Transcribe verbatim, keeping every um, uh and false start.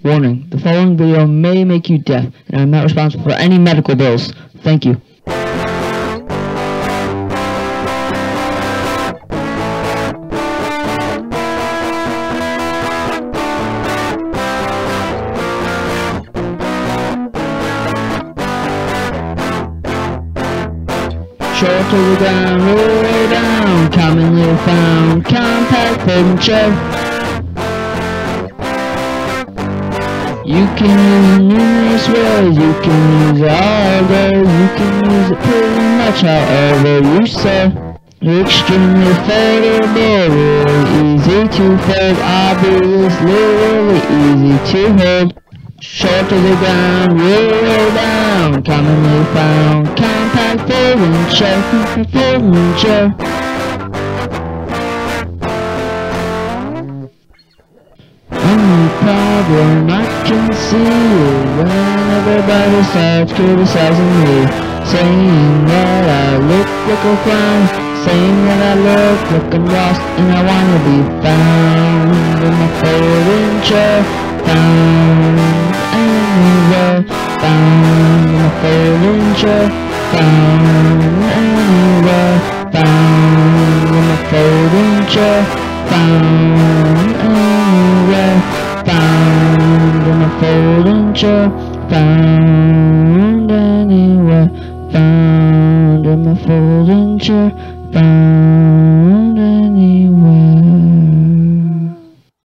Warning, the following video may make you deaf, and I am not responsible for any medical bills. Thank you. Short to the ground, roll down, commonly found, compact furniture. You can use it numerous ways, you can use it all day, you can use it pretty much however you say. Extremely foldable, really easy to fold, obviously really easy to hold. Short to the ground, roll down, commonly found, compact furniture, furniture. Only problem I can see is when everybody starts criticizing me, saying that I look like a clown, saying that I look like I'm lost and I wanna be found in my folding chair, found anywhere, found in my folding chair, found anywhere, found in my folding chair, found anywhere, found in a folding chair, found anywhere, found in my folding chair, found